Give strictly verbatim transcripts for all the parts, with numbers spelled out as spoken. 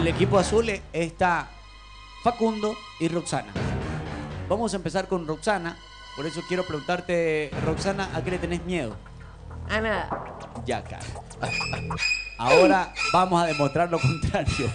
el equipo azul está Facundo y Roxana. Vamos a empezar con Roxana. Por eso quiero preguntarte, Roxana, ¿a qué le tenés miedo? A nada. Ya, cara. Ahora vamos a demostrar lo contrario.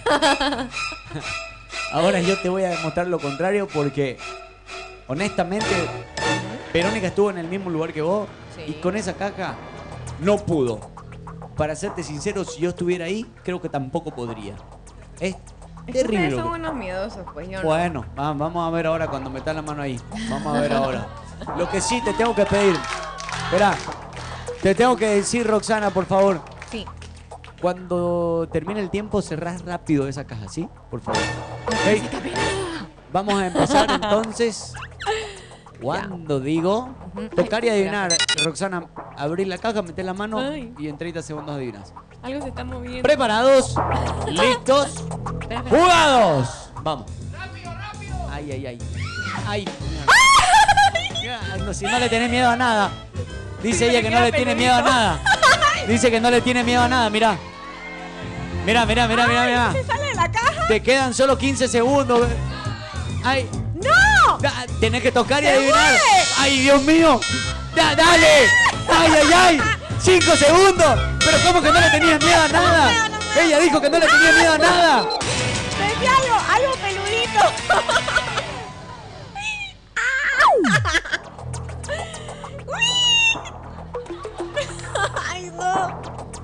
Ahora yo te voy a demostrar lo contrario porque, honestamente, Verónica estuvo en el mismo lugar que vos sí. y con esa caja no pudo. Para serte sincero, si yo estuviera ahí, creo que tampoco podría. Es Es terrible. que ustedes son unos miedosos, pues yo no. Bueno, va- vamos a ver ahora cuando metas la mano ahí. Vamos a ver ahora. Lo que sí te tengo que pedir. Espera. Te tengo que decir, Roxana, por favor. Sí. Cuando termine el tiempo, cerrás rápido esa caja, ¿sí? Por favor. Ok. Vamos a empezar entonces. Cuando digo tocar y adivinar, Roxana, abrir la caja, meter la mano Ay. y en treinta segundos adivinas. Algo se está moviendo. ¿Preparados? ¿Listos? Espera, espera. ¡Jugados! Vamos. ¡Rápido, rápido! Ay, ay, ay. Ay. Mira, no, si no le tenés miedo a nada. Dice Sí, ella me que no queda le tiene peludito. miedo a nada. Dice que no le tiene miedo a nada, mira. Mira, mira, mira, mira, mira. ¿Se sale de la caja? Te quedan solo quince segundos. Ay. ¡No! Da- tenés que tocar y ¡Se adivinar. mueve! ¡Ay, Dios mío! Da- ¡Dale! ¡Ay, ay, ay! ¡Cinco segundos! ¿Pero cómo que no le tenías miedo a nada? No, no, no. Ella dijo que no le tenía miedo a nada. Decía algo, algo peludito. Ay, no.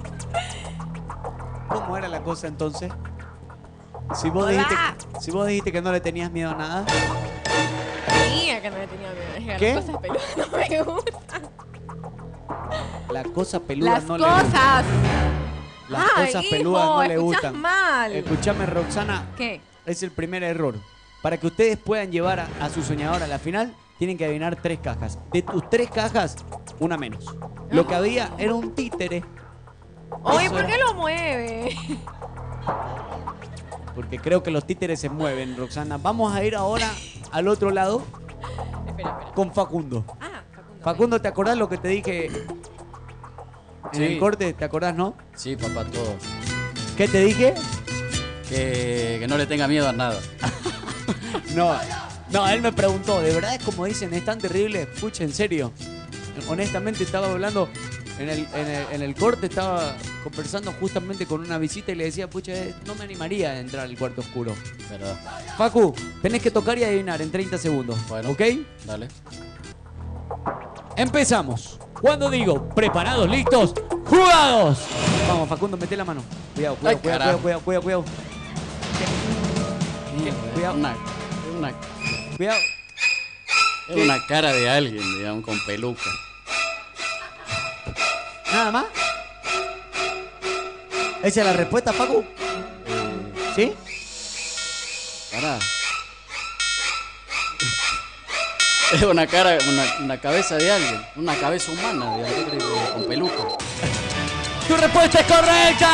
¿Cómo era la cosa entonces? Si vos, Hola. dijiste, si vos dijiste que no le tenías miedo a nada. Mía, que no le tenía miedo. Es que ¿Qué? las cosas peludas no me gustan. La cosa peluda Las no le gusta. cosas. Las Ay, cosas hijo, peludas no le escuchás gustan. mal. Escúchame, Roxana. ¿Qué? Es el primer error. Para que ustedes puedan llevar a, a su soñador a la final, tienen que adivinar tres cajas. De tus tres cajas, una menos. Lo que había era un títere. Oye, Eso ¿por era- qué lo mueve? Porque creo que los títeres se mueven, Roxana. Vamos a ir ahora al otro lado Espera, espera. con Facundo. Ah, Facundo. Facundo, ¿te acordás lo que te dije en Sí. el corte? ¿Te acordás, no? Sí, papá, todo. ¿Qué te dije? Que, que no le tenga miedo a nada. No, no, él me preguntó, ¿de verdad es como dicen, es tan terrible? Pucha, en serio. Honestamente estaba hablando, en el, en el, en el corte estaba conversando justamente con una visita y le decía, pucha, eh, no me animaría a entrar al cuarto oscuro. ¿Verdad? Facu, tenés que tocar y adivinar en treinta segundos, Bueno. ¿ok? Dale. Empezamos. Cuando digo, preparados, listos, jugados. Vamos, Facundo, mete la mano. Cuidado, cuidado, Ay, cuidado, carajo. cuidado, cuidado, cuidado, Cuidado. Una, una, cuidado. es ¿Qué? una cara de alguien, digamos, con peluca. ¿Nada más? ¿Esa es la respuesta, Facu? ¿Sí? Pará. Es una cara, una, una cabeza de alguien. Una cabeza humana, digamos, ¿qué crees que- con peluca. ¡Tu respuesta es correcta!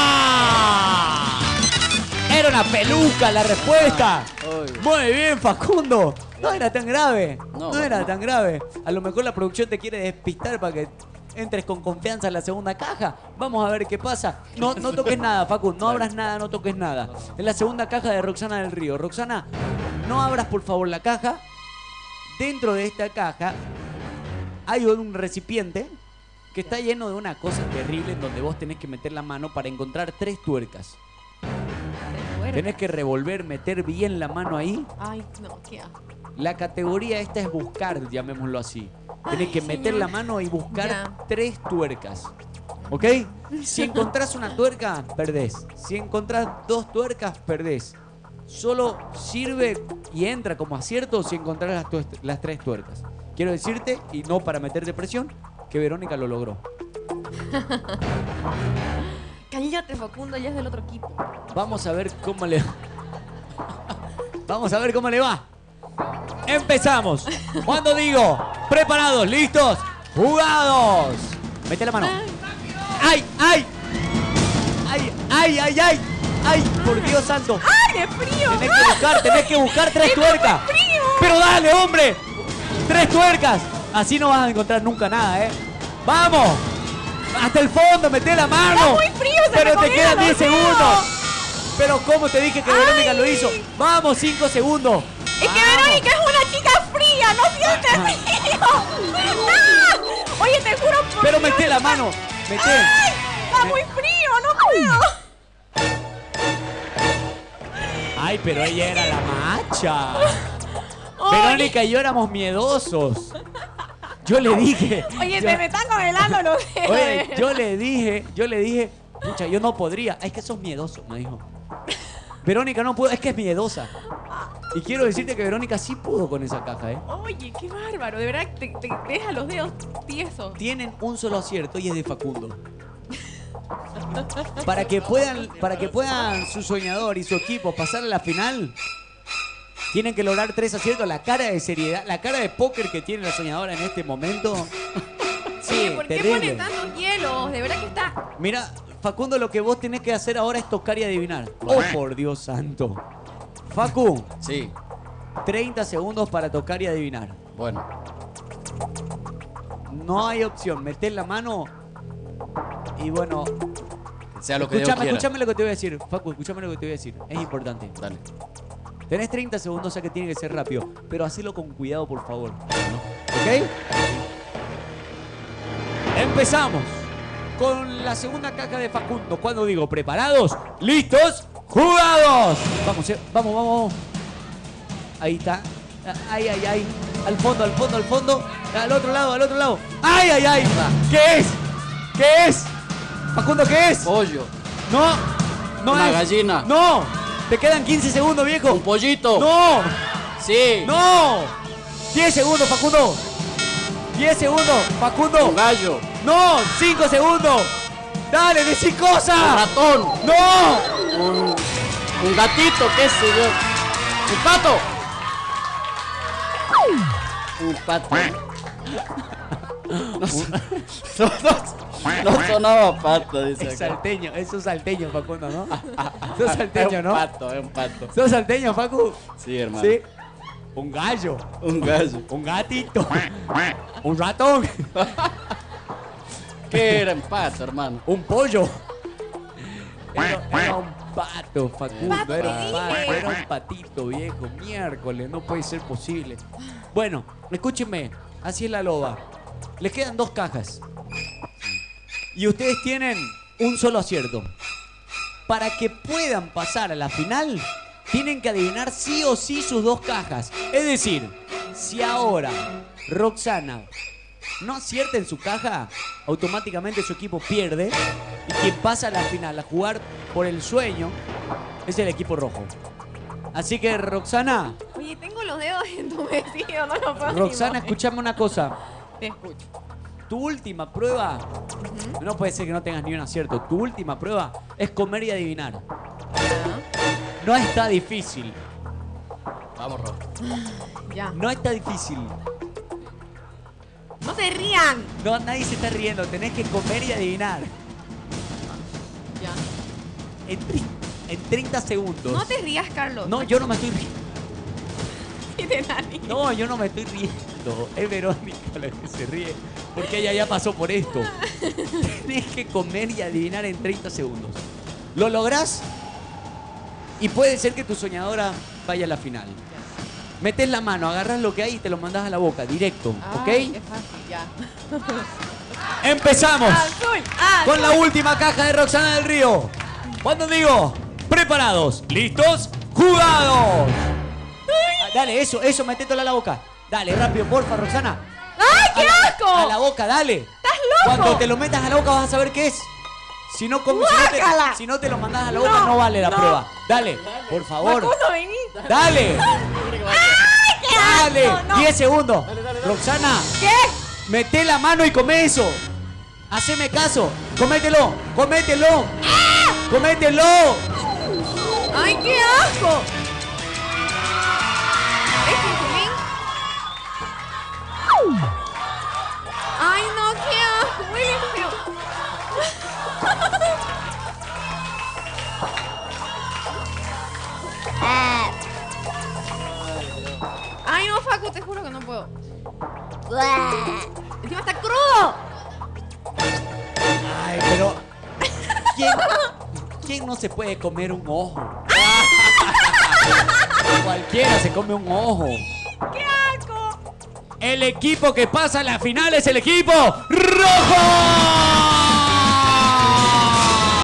Era una peluca la respuesta. Ay. Muy bien, Facundo. No era tan grave. No, No era no. tan grave. A lo mejor la producción te quiere despistar para que entres con confianza en la segunda caja. Vamos a ver qué pasa. No, no toques nada, Facu. No abras nada, no toques nada. Es la segunda caja de Roxana del Río. Roxana, no abras por favor la caja. Dentro de esta caja hay un recipiente que está lleno de una cosa terrible en donde vos tenés que meter la mano para encontrar tres tuercas. Tenés que revolver, meter bien la mano ahí. Ay, no, qué asco. La categoría esta es buscar, llamémoslo así. Tenés Ay, que meter señor. la mano y buscar Ya. tres tuercas. ¿Ok? Si encontrás una tuerca, perdés. Si encontrás dos tuercas, perdés. Solo sirve y entra como acierto si encontrás las, tuest- las tres tuercas. Quiero decirte, y no para meterte presión, que Verónica lo logró. Cállate, Facundo, ya es del otro equipo. Vamos a ver cómo le Vamos a ver cómo le va. Empezamos. Cuando digo, preparados, listos, jugados. Mete la mano. ¡Ay, ay! ¡Ay, ay, ay, ay! ¡Ay, por Dios santo! ¡Ay, qué frío! Tenés que buscar, tenés que buscar tres ¡Esto tuercas. fue frío! ¡Pero dale, hombre! ¡Tres tuercas! Así no vas a encontrar nunca nada, ¿eh? ¡Vamos! ¡Hasta el fondo, meté la mano! ¡Está muy frío! ¡Se ¡Pero me te congela quedan los diez dedos! segundos! Pero ¿cómo te dije que Verónica lo hizo? Vamos, cinco segundos. Es que Vamos. Verónica es una chica fría, no siente frío. ¡Ah! Oye, te juro por Pero Dios. meté la mano. Meté. ¡Ay! Está muy frío, no puedo. Ay, pero ella era la macha. Oye. Verónica y yo éramos miedosos. Yo le dije. Oye, yo- se me están congelando los dedos. Oye, yo le dije, yo le dije, pucha, yo no podría. Es que sos miedoso, me dijo. Verónica no pudo, es que es miedosa. Y quiero decirte que Verónica sí pudo con esa caja, ¿eh? Oye, qué bárbaro. De verdad, te, te deja los dedos tiesos. Tienen un solo acierto y es de Facundo. Para que puedan, para que puedan su soñador y su equipo pasar a la final, tienen que lograr tres aciertos. La cara de seriedad, la cara de póker que tiene la soñadora en este momento. Sí, Oye, ¿por qué terrible. pone tantos hielos? De verdad que está... Mira, Facundo, lo que vos tenés que hacer ahora es tocar y adivinar. Oh, por Dios santo. Facu, Sí, treinta segundos para tocar y adivinar. bueno. No hay opción. Metés la mano y bueno... Que sea lo que Dios Escúchame, quiera. escúchame lo que te voy a decir. Facu, escúchame lo que te voy a decir. Es importante. Dale. Tenés treinta segundos, o sea que tiene que ser rápido. Pero hacelo con cuidado, por favor. ¿Ok? Empezamos con la segunda caja de Facundo. Cuando digo preparados, listos, jugados. Vamos, eh, vamos, vamos, vamos. Ahí está. Ay, ay, ay. Al fondo, al fondo, al fondo. Al otro lado, al otro lado. Ay, ay, ay. ¿Qué es? ¿Qué es? Facundo, ¿qué es? Pollo. No, no Una es. gallina. No. Te quedan quince segundos, viejo. Un pollito. No. Sí. ¡No! diez segundos, Facundo. diez segundos, Facundo. Un gallo. No, cinco segundos. Dale, decí Un cosas. ratón. No. Un, un gatito, qué sé yo. Un pato. Un pato. No, son- no, no- no sonaba pato, dice Es acá. salteño, es un salteño, Facundo, ¿no? Sos salteño, Es un ¿no? pato, es un pato. ¿Sos salteño, Facu? Sí, hermano. Sí. Un gallo. Un gallo. Un gatito. Un ratón. ¿Qué era un pato, hermano? Un pollo. Era, era un pato, Facundo. Pato, Era te un pato, dije. era un patito, viejo. Miércoles, no puede ser posible. Bueno, escúchenme. Así es la loba. Les quedan dos cajas. Y ustedes tienen un solo acierto. Para que puedan pasar a la final, tienen que adivinar sí o sí sus dos cajas. Es decir, si ahora Roxana no acierta en su caja, automáticamente su equipo pierde. Y quien pasa a la final a jugar por el sueño es el equipo rojo. Así que, Roxana, Oye, tengo los dedos entumecidos, no lo puedo ni Roxana, mover. escúchame una cosa. Te escucho. Tu última prueba, no puede ser que no tengas ni un acierto. Tu última prueba es comer y adivinar. No está difícil. Vamos, Ro. Ya. No está difícil. No se rían. No, nadie se está riendo. Tenés que comer y adivinar. Ya. En, tri- en treinta segundos. No te rías, Carlos. No, yo no me estoy riendo. Sí te da risa. No, yo no me estoy riendo. Es Verónica la que se ríe. Porque ella ya pasó por esto. Tenés que comer y adivinar en treinta segundos. ¿Lo lográs? Y puede ser que tu soñadora vaya a la final. Metés la mano, agarrás lo que hay y te lo mandás a la boca, directo. Ay, ¿Ok? es fácil, ya. Empezamos Azul, azul. con la última caja de Roxana del Río. Cuando digo, preparados, listos, jugados. Ah, dale, eso, eso, metételo a la boca. Dale, rápido, porfa, Roxana. ¡Ay, qué A la- asco! A la boca, dale. ¡Estás loco! Cuando te lo metas a la boca vas a saber qué es. Si no, com- si no, ¡Guácala! te, si no te lo mandas a la boca no, No, vale la no. prueba. Dale, por favor. Facundo, vení. Dale. ¡Ay, qué Dale. asco! No. diez segundos. Roxana, ¿Qué? meté la mano y come eso. Haceme caso. Comételo. Comételo. ¡Ah! Comételo. ¡Ay, qué asco! ¿Es insulín? ¡Ay, no, qué asco! Huele feo. Ay, no, Facu, te juro que no puedo. Encima está crudo. Ay, pero. ¿Quién? ¿Quién no se puede comer un ojo? Cualquiera se come un ojo. ¡Qué asco! El equipo que pasa a la final es el equipo rojo.